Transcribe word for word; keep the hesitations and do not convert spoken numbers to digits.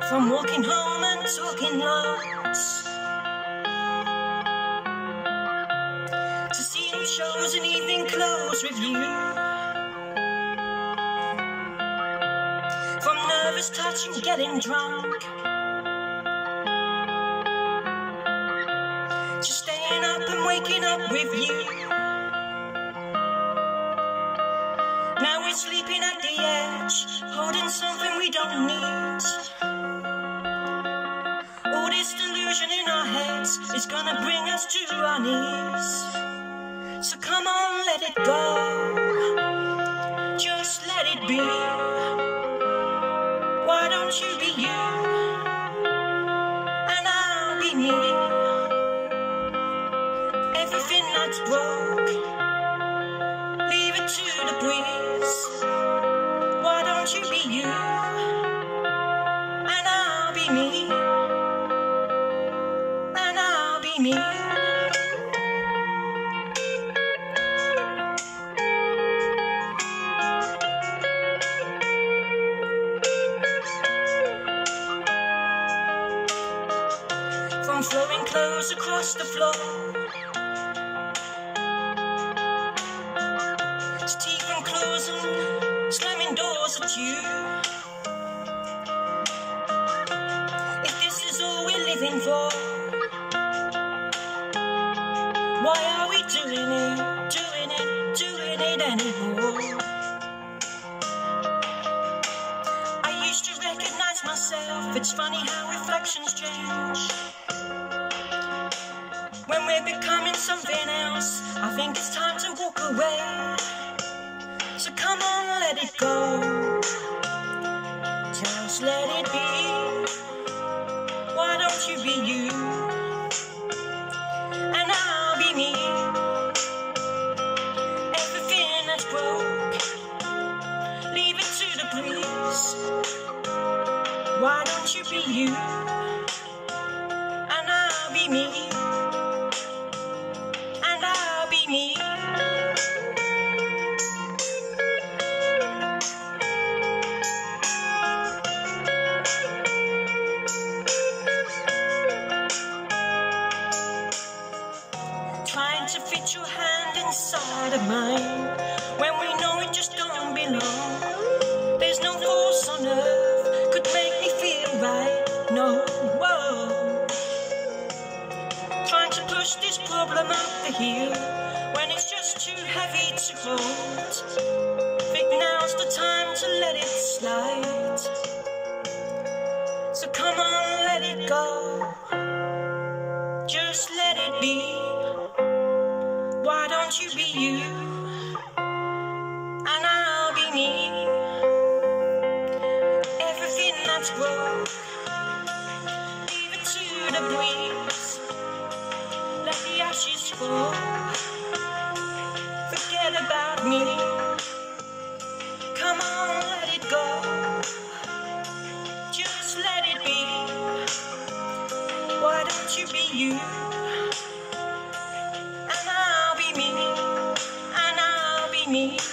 from walking home and talking lots, to seeing shows and evening clothes review, from nervous touch and getting drunk, to staying up and waking up with you. Now we're sleeping at the edge, holding something we don't need. All this delusion in our heads is gonna bring us to our knees. So come on, let it go, just let it be. Why don't you be you, and I'll be me. Everything that's broke, leave it to the breeze. Why don't you be you, and I'll be me, and I'll be me. From throwing clothes across the floor, to teeth and claws and slamming doors at you. If this is all we're living for, why are we doing it, doing it, doing it anymore? I used to recognize myself, it's funny how reflections change. When we're becoming something else, I think it's time to walk away. So come on, let it go, just let it be. Why don't you be you, and I'll be me. Everything that's broke, leave it to the breeze. Why don't you be you, and I'll be me, and I'll be me. Trying to fit your hand inside of mine, when we know it just don't belong. There's no force on earth could make me feel right, no, whoa. Trying to push this problem up the hill, when it's just too heavy to hold. Think now's the time to let it slide. So come on, let it go, just let it be. Why don't you be you, and I'll be me. Everything that's broke, leave it to the breeze. Let the ashes fall, forget about me. Come on, let it go, just let it be. Why don't you be you, and I'll be me, and I'll be me.